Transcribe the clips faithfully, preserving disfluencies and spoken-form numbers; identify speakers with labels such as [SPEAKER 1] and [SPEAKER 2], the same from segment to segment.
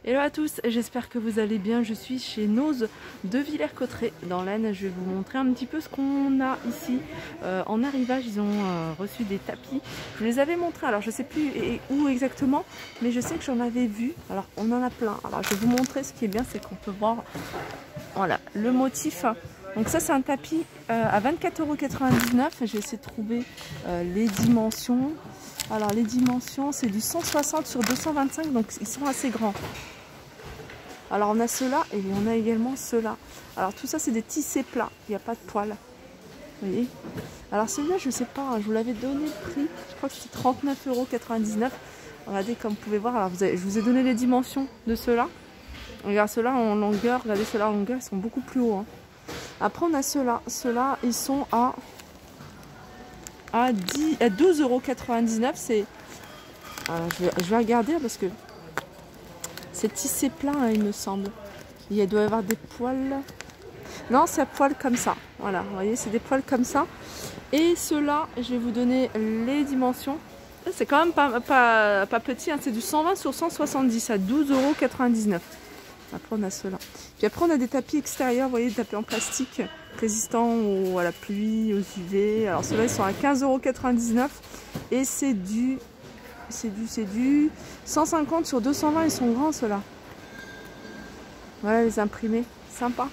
[SPEAKER 1] Hello à tous, j'espère que vous allez bien. Je suis chez Nose de Villers-Cotterêts dans l'Aisne. Je vais vous montrer un petit peu ce qu'on a ici. Euh, en arrivage, ils ont euh, reçu des tapis. Je vous les avais montrés, alors je ne sais plus où exactement, mais je sais que j'en avais vu. Alors on en a plein. Alors je vais vous montrer. Ce qui est bien, c'est qu'on peut voir voilà, le motif. Donc ça, c'est un tapis euh, à vingt-quatre euros quatre-vingt-dix-neuf. Je vais essayer de trouver euh, les dimensions. Alors les dimensions, c'est du cent soixante sur deux cent vingt-cinq, donc ils sont assez grands. Alors on a ceux-là et on a également ceux-là. Alors tout ça, c'est des tissés plats, il n'y a pas de poils. Vous voyez. Alors celui-là, je ne sais pas, je vous l'avais donné le prix, je crois que c'est trente-neuf euros quatre-vingt-dix-neuf. Regardez, comme vous pouvez voir, alors vous avez, je vous ai donné les dimensions de ceux-là. Regarde ceux-là en longueur, regardez ceux-là en longueur, ils sont beaucoup plus hauts. Hein. Après on a ceux-là, ceux-là ils sont à... à, à douze euros quatre-vingt-dix-neuf. C'est euh, je, vais, je vais regarder parce que c'est tissé plein, hein, il me semble. Il doit y avoir des poils. Non, c'est à poils comme ça. Voilà, vous voyez, c'est des poils comme ça. Et ceux-là, je vais vous donner les dimensions. C'est quand même pas, pas, pas petit, hein, c'est du cent vingt sur cent soixante-dix à douze euros quatre-vingt-dix-neuf. Après on a ceux-là. Puis après on a des tapis extérieurs, vous voyez, des tapis en plastique résistants au, à la pluie, aux U V. Alors ceux-là ils sont à quinze euros quatre-vingt-dix-neuf et c'est du, c'est du, c'est du cent cinquante sur deux cent vingt, ils sont grands ceux-là. Voilà les imprimés, sympa.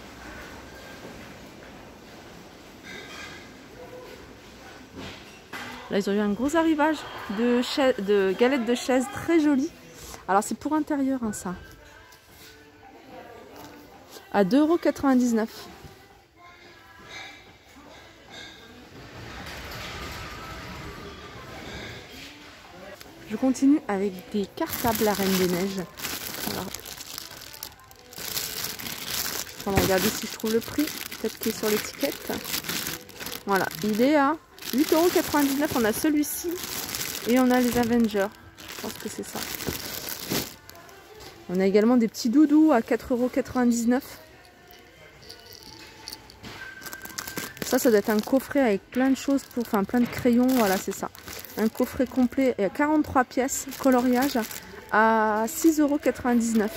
[SPEAKER 1] Là ils ont eu un gros arrivage de, de galettes de chaises très jolies. Alors c'est pour intérieur hein, ça. À deux euros quatre-vingt-dix-neuf. Je continue avec des cartables La Reine des Neiges. Alors, on va regarder si je trouve le prix, peut-être qu'il est sur l'étiquette. Voilà, il est à huit euros quatre-vingt-dix-neuf. On a celui-ci et on a les Avengers. Je pense que c'est ça. On a également des petits doudous à quatre euros quatre-vingt-dix-neuf. Ça, ça doit être un coffret avec plein de choses, pour, enfin plein de crayons, voilà c'est ça. Un coffret complet et quarante-trois pièces, coloriage à six euros quatre-vingt-dix-neuf.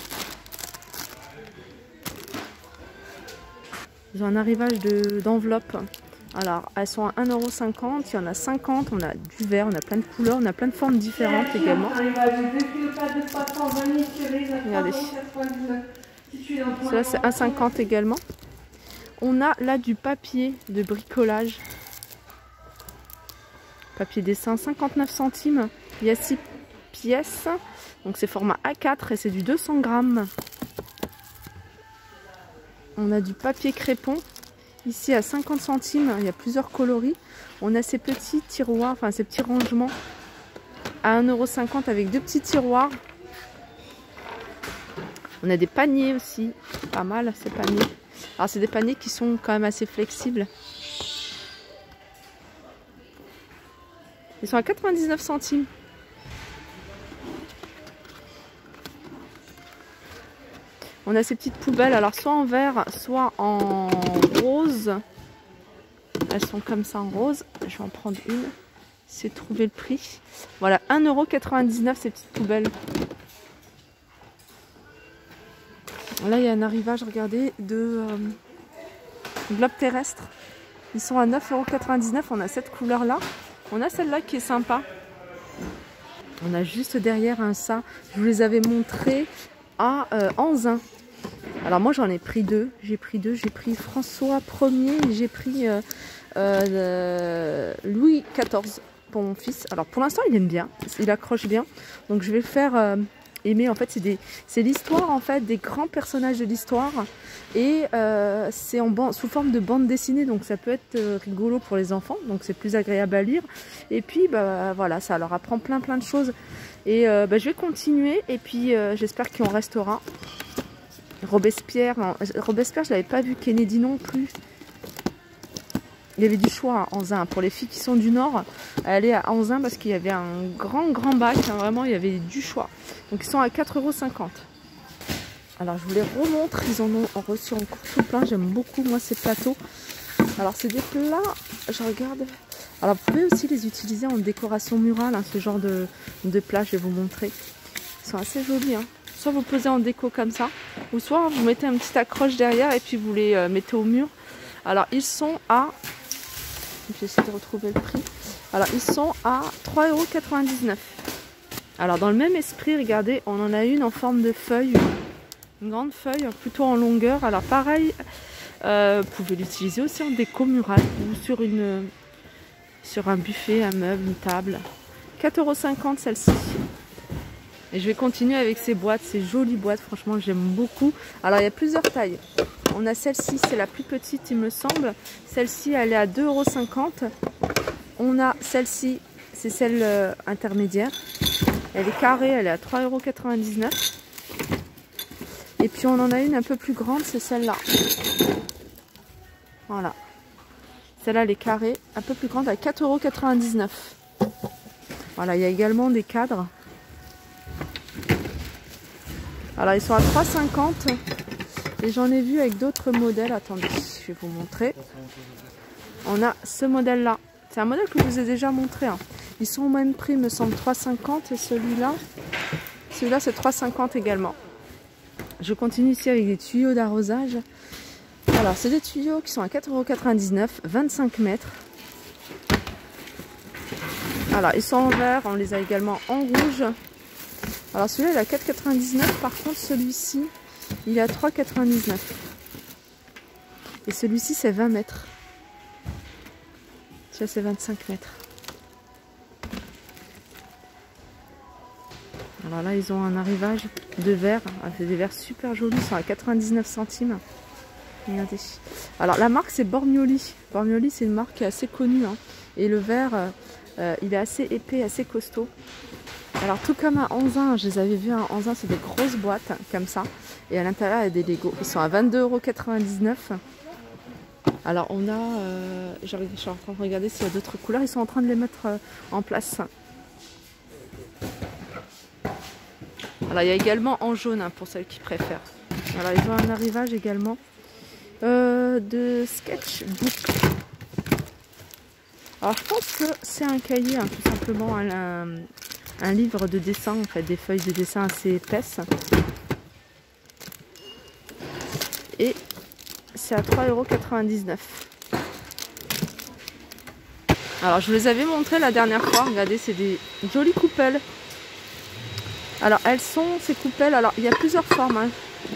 [SPEAKER 1] Ils ont un arrivage d'enveloppes. Alors elles sont à un euro cinquante, il y en a cinquante, on a du vert, on a plein de couleurs, on a plein de formes différentes également. Regardez. Cela c'est un euro cinquante également. On a là du papier de bricolage. Papier dessin, cinquante-neuf centimes. Il y a six pièces. Donc c'est format A quatre et c'est du deux cents grammes. On a du papier crépon. Ici à cinquante centimes. Il y a plusieurs coloris. On a ces petits tiroirs, enfin ces petits rangements à un euro cinquante avec deux petits tiroirs. On a des paniers aussi. Pas mal ces paniers. Alors c'est des paniers qui sont quand même assez flexibles. Ils sont à quatre-vingt-dix-neuf centimes. On a ces petites poubelles, alors soit en vert, soit en rose. Elles sont comme ça en rose. Je vais en prendre une. C'est trouver le prix. Voilà, un euro quatre-vingt-dix-neuf ces petites poubelles. Là, il y a un arrivage, regardez, de euh, globes terrestres. Ils sont à neuf euros quatre-vingt-dix-neuf. On a cette couleur-là. On a celle-là qui est sympa. On a juste derrière un ça. Je vous les avais montrés à euh, Anzin. Alors moi, j'en ai pris deux. J'ai pris deux. J'ai pris François Ier et j'ai pris euh, euh, Louis quatorze pour mon fils. Alors pour l'instant, il aime bien. Il accroche bien. Donc je vais le faire... Euh, aimer. En fait c'est l'histoire en fait des grands personnages de l'histoire et euh, c'est en sous forme de bande dessinée, donc ça peut être euh, rigolo pour les enfants, donc c'est plus agréable à lire et puis bah voilà, ça leur apprend plein plein de choses et euh, bah, je vais continuer et puis euh, j'espère qu'il en restera. Robespierre, Robespierre je l'avais pas vu, Kennedy non plus. Il y avait du choix à Anzin. Pour les filles qui sont du Nord, aller à Anzin parce qu'il y avait un grand grand bac. Hein, vraiment, il y avait du choix. Donc ils sont à quatre euros cinquante. Alors je vous les remontre. Ils en ont reçu encore tout plein. J'aime beaucoup moi ces plateaux. Alors c'est des plats, je regarde. Alors vous pouvez aussi les utiliser en décoration murale. Hein, ce genre de, de plats, je vais vous montrer. Ils sont assez jolis. Hein. soit vous posez en déco comme ça, ou soit vous mettez une petite accroche derrière et puis vous les euh, mettez au mur. Alors ils sont à, j'essaie de retrouver le prix, alors ils sont à trois euros quatre-vingt-dix-neuf. Alors dans le même esprit, regardez, on en a une en forme de feuille, une grande feuille plutôt en longueur. Alors pareil, euh, vous pouvez l'utiliser aussi en déco murale ou sur, une, sur un buffet, un meuble, une table. quatre euros cinquante celle-ci. Et je vais continuer avec ces boîtes, ces jolies boîtes, franchement j'aime beaucoup. Alors il y a plusieurs tailles. On a celle-ci, c'est la plus petite il me semble. Celle-ci elle est à deux euros cinquante. On a celle-ci, c'est celle euh, intermédiaire. Elle est carrée, elle est à trois euros quatre-vingt-dix-neuf. Et puis on en a une un peu plus grande, c'est celle-là. Voilà. Celle-là elle est carrée, un peu plus grande, à quatre euros quatre-vingt-dix-neuf. Voilà, il y a également des cadres. Alors ils sont à trois euros cinquante et j'en ai vu avec d'autres modèles. Attendez, je vais vous montrer. On a ce modèle là. C'est un modèle que je vous ai déjà montré. Hein. Ils sont au même prix, me semble, trois euros cinquante et celui-là, celui-là c'est trois euros cinquante également. Je continue ici avec des tuyaux d'arrosage. Alors c'est des tuyaux qui sont à quatre euros quatre-vingt-dix-neuf, vingt-cinq mètres. Alors ils sont en vert, on les a également en rouge. Alors celui-là il est à quatre euros quatre-vingt-dix-neuf, par contre celui-ci il est à trois euros quatre-vingt-dix-neuf. Et celui-ci c'est vingt mètres. Celui-là c'est vingt-cinq mètres. Alors là ils ont un arrivage de verre, c'est des verres super jolis, ils sont à quatre-vingt-dix-neuf centimes. Regardez. Alors la marque c'est Bormioli. Bormioli c'est une marque qui est assez connue. Hein. Et le verre euh, il est assez épais, assez costaud. Alors tout comme à Anzin, je les avais vus à Anzin, c'est des grosses boîtes comme ça. Et à l'intérieur il y a des Lego. Ils sont à vingt-deux euros quatre-vingt-dix-neuf. Alors on a, euh, je suis en train de regarder s'il y a d'autres couleurs. Ils sont en train de les mettre euh, en place. Alors il y a également en jaune hein, pour celles qui préfèrent. Alors ils ont un arrivage également euh, de sketchbook. Alors je pense que c'est un cahier, hein, tout simplement un, un, un livre de dessin, en fait, des feuilles de dessin assez épaisses. Et c'est à trois euros quatre-vingt-dix-neuf. Alors je vous les avais montré la dernière fois, regardez, c'est des jolies coupelles. Alors elles sont, ces coupelles, alors il y a plusieurs formes. Hein.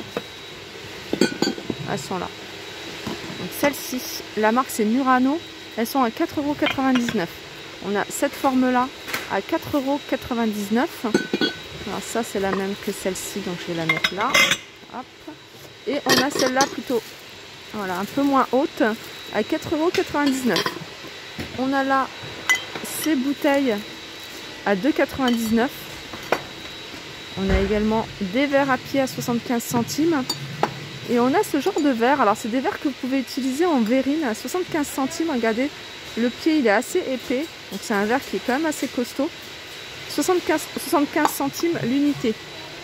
[SPEAKER 1] Elles sont là. Donc celle-ci, la marque c'est Murano. Elles sont à quatre euros quatre-vingt-dix-neuf. On a cette forme-là à quatre euros quatre-vingt-dix-neuf. Alors ça, c'est la même que celle-ci, donc je vais la mettre là. Hop. Et on a celle-là plutôt, voilà, un peu moins haute, à quatre euros quatre-vingt-dix-neuf. On a là ces bouteilles à deux euros quatre-vingt-dix-neuf. On a également des verres à pied à soixante-quinze centimes. Et on a ce genre de verre, alors c'est des verres que vous pouvez utiliser en verrine à soixante-quinze centimes, regardez, le pied il est assez épais, donc c'est un verre qui est quand même assez costaud, soixante-quinze, soixante-quinze centimes l'unité.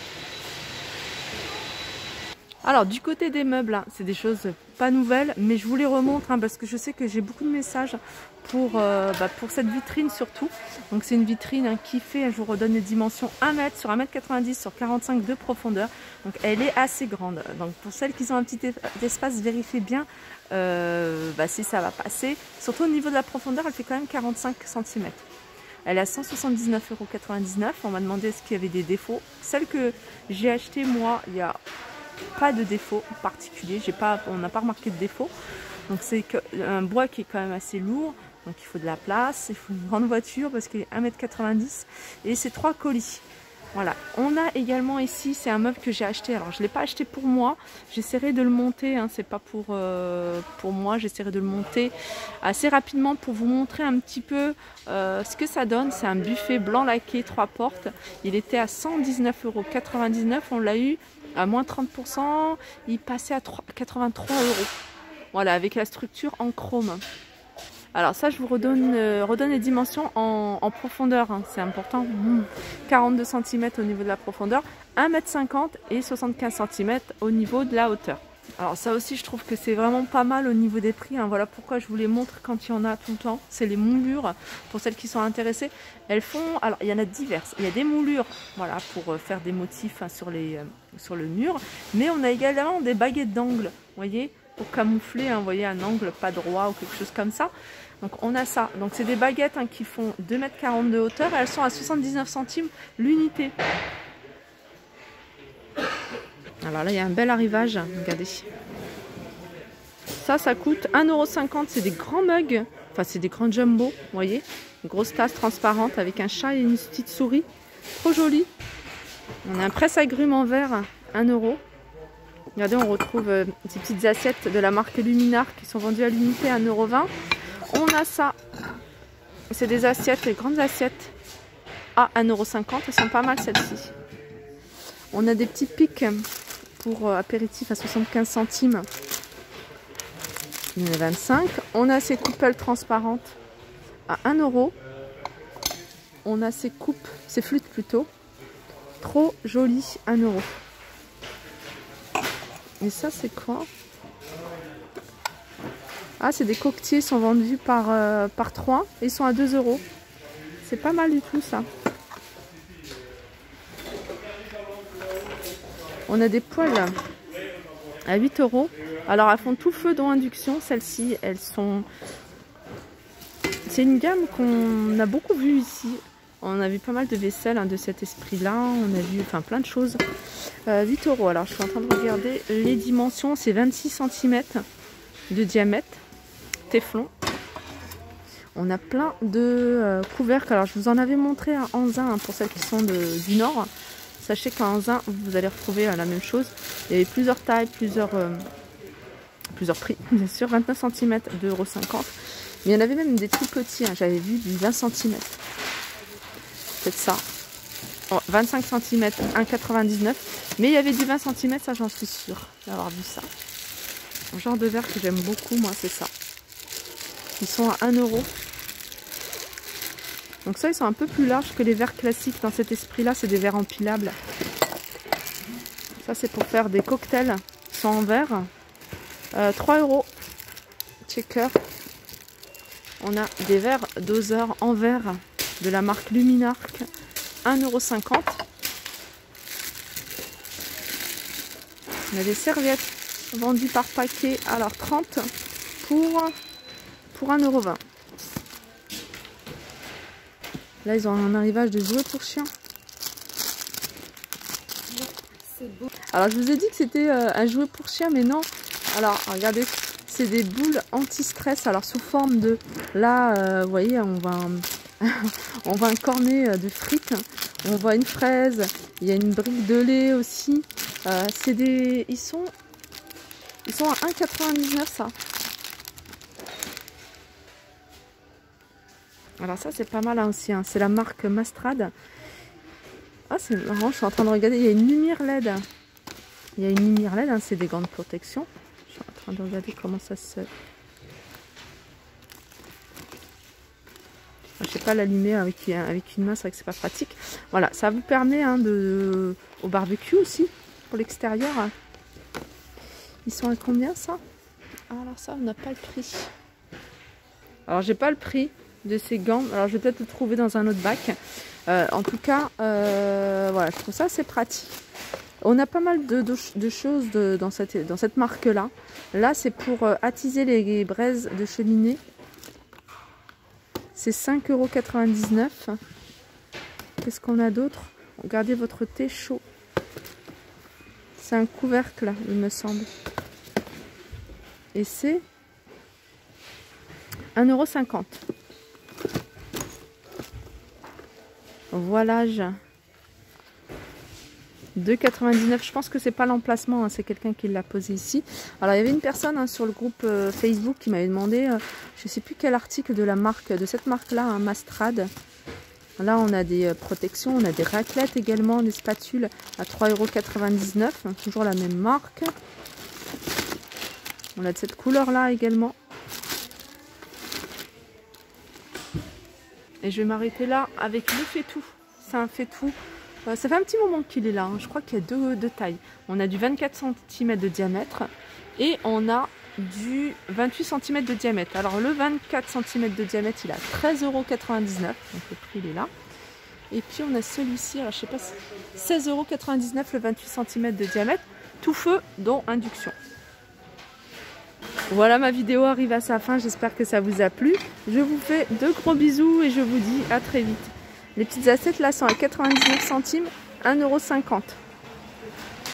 [SPEAKER 1] Alors du côté des meubles, hein, c'est des choses pas nouvelles, mais je vous les remontre hein, parce que je sais que j'ai beaucoup de messages pour, euh, bah, pour cette vitrine surtout. Donc c'est une vitrine hein, qui fait, je vous redonne les dimensions un mètre sur un mètre quatre-vingt-dix sur quarante-cinq de profondeur. Donc elle est assez grande. Donc pour celles qui ont un petit espace, vérifiez bien euh, bah, si ça va passer. Surtout au niveau de la profondeur, elle fait quand même quarante-cinq centimètres. Elle est à cent soixante-dix-neuf euros quatre-vingt-dix-neuf. On m'a demandé est-ce qu'il y avait des défauts. Celle que j'ai achetée moi, il y a pas de défaut particulier, j'ai pas, on n'a pas remarqué de défaut. Donc c'est un bois qui est quand même assez lourd, donc il faut de la place, il faut une grande voiture parce qu'il est un mètre quatre-vingt-dix et c'est trois colis. Voilà, on a également ici, c'est un meuble que j'ai acheté, alors je ne l'ai pas acheté pour moi, j'essaierai de le monter, hein, c'est pas pour, euh, pour moi, j'essaierai de le monter assez rapidement pour vous montrer un petit peu euh, ce que ça donne. C'est un buffet blanc laqué, trois portes, il était à cent dix-neuf euros quatre-vingt-dix-neuf, on l'a eu à moins trente pour cent, il passait à quatre-vingt-trois euros, voilà, avec la structure en chrome. Alors ça, je vous redonne, euh, redonne les dimensions en, en profondeur, hein, c'est important. Mmh. quarante-deux centimètres au niveau de la profondeur, un mètre cinquante et soixante-quinze centimètres au niveau de la hauteur. Alors ça aussi je trouve que c'est vraiment pas mal au niveau des prix, hein. Voilà pourquoi je vous les montre quand il y en a tout le temps. C'est les moulures, pour celles qui sont intéressées. Elles font, alors il y en a diverses. Il y a des moulures, voilà, pour faire des motifs, hein, sur, les, euh, sur le mur. Mais on a également des baguettes d'angle, vous voyez, pour camoufler, hein, vous voyez, un angle pas droit ou quelque chose comme ça. Donc on a ça. Donc c'est des baguettes, hein, qui font deux mètres quarante de hauteur et elles sont à soixante-dix-neuf centimes l'unité. Alors là, il y a un bel arrivage, regardez. Ça, ça coûte un euro cinquante, c'est des grands mugs. Enfin, c'est des grands jumbo, vous voyez. Une grosse tasse transparente avec un chat et une petite souris. Trop joli. On a un presse-agrumes en verre, un euro. Regardez, on retrouve euh, ces petites assiettes de la marque Luminar qui sont vendues à l'unité à un euro vingt. On a ça. C'est des assiettes, des grandes assiettes à un euro cinquante. Elles sont pas mal, celles-ci. On a des petits pics pour apéritif à soixante-quinze centimes. Il y en a vingt-cinq. On a ces coupelles transparentes à un euro. On a ces coupes, ces flûtes plutôt. Trop jolies, un euro. Et ça, c'est quoi? Ah, c'est des coquetiers, ils sont vendus par, euh, par trois. Et ils sont à deux euros. C'est pas mal du tout, ça. On a des poêles à huit euros. Alors elles font tout feu dont induction. Celles-ci, elles sont... C'est une gamme qu'on a beaucoup vue ici. On a vu pas mal de vaisselle, hein, de cet esprit-là. On a vu enfin, plein de choses. Euh, huit euros. Alors je suis en train de regarder les dimensions. C'est vingt-six centimètres de diamètre. Téflon. On a plein de euh, couvercles. Alors je vous en avais montré un Anzin, hein, pour celles qui sont de, du Nord. Sachez qu'en Anzin, vous allez retrouver la même chose. Il y avait plusieurs tailles, plusieurs, euh, plusieurs prix, bien sûr. vingt-neuf centimètres, deux euros cinquante. Mais il y en avait même des tout petits. Hein. J'avais vu du vingt centimètres. C'est ça. Oh, vingt-cinq centimètres, un euro quatre-vingt-dix-neuf. Mais il y avait du vingt centimètres, ça j'en suis sûre d'avoir vu ça. Un genre de verre que j'aime beaucoup, moi, c'est ça. Ils sont à un euro. Donc ça, ils sont un peu plus larges que les verres classiques. Dans cet esprit-là, c'est des verres empilables. Ça, c'est pour faire des cocktails. Ils sont en verre. Euh, trois euros. Checker. On a des verres doseurs en verre de la marque Luminarc. un euro cinquante. On a des serviettes vendues par paquet. Alors trente pour, pour un euro vingt. Là, ils ont un arrivage de jouets pour chiens. Alors, je vous ai dit que c'était euh, un jouet pour chiens, mais non. Alors, regardez, c'est des boules anti-stress. Alors, sous forme de... Là, euh, vous voyez, on voit, un... on voit un cornet de frites. On voit une fraise. Il y a une brique de lait aussi. Euh, c'est des... Ils sont... Ils sont à un euro quatre-vingt-dix-neuf, ça. Alors ça, c'est pas mal, hein, aussi. Hein. C'est la marque Mastrad. Ah, c'est marrant, je suis en train de regarder. Il y a une lumière L E D. Il y a une lumière L E D, hein, c'est des gants de protection. Je suis en train de regarder comment ça se... Je sais pas l'allumer avec, avec une main, c'est vrai que c'est pas pratique. Voilà, ça vous permet, hein, de... au barbecue aussi, pour l'extérieur. Ils sont à combien, ça? Alors ça, on n'a pas le prix. Alors, j'ai pas le prix de ces gants. Alors je vais peut-être le trouver dans un autre bac. Euh, en tout cas, euh, voilà, je trouve ça assez pratique. On a pas mal de, de, de choses de, dans cette, dans cette marque-là. Là, c'est pour euh, attiser les braises de cheminée. C'est cinq euros quatre-vingt-dix-neuf. Qu'est-ce qu'on a d'autre? Regardez votre thé chaud. C'est un couvercle, il me semble. Et c'est un euro cinquante. Voilage deux euros quatre-vingt-dix-neuf. Je pense que c'est pas l'emplacement, hein, c'est quelqu'un qui l'a posé ici. Alors il y avait une personne, hein, sur le groupe euh, Facebook qui m'avait demandé, euh, je sais plus quel article de la marque, de cette marque là, hein, Mastrad. Là on a des euh, protections, on a des raclettes également, des spatules à trois euros quatre-vingt-dix-neuf, hein, toujours la même marque. On a de cette couleur là également. Et je vais m'arrêter là avec le faitout. C'est un faitout Euh, ça fait un petit moment qu'il est là, hein. Je crois qu'il y a deux, deux tailles. On a du vingt-quatre centimètres de diamètre et on a du vingt-huit centimètres de diamètre. Alors le vingt-quatre centimètres de diamètre, il a treize euros quatre-vingt-dix-neuf, donc le prix il est là. Et puis on a celui-ci, alors je sais pas, seize euros quatre-vingt-dix-neuf le vingt-huit centimètres de diamètre, tout feu dont induction. Voilà, ma vidéo arrive à sa fin, j'espère que ça vous a plu. Je vous fais de gros bisous et je vous dis à très vite. Les petites assiettes là sont à quatre-vingt-dix-neuf centimes, un euro cinquante.